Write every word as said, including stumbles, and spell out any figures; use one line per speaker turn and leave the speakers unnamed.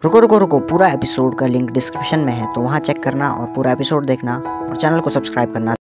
रुको रुको रुको पूरा एपिसोड का लिंक डिस्क्रिप्शन में है, तो वहाँ चेक करना और पूरा एपिसोड देखना और चैनल को सब्सक्राइब करना।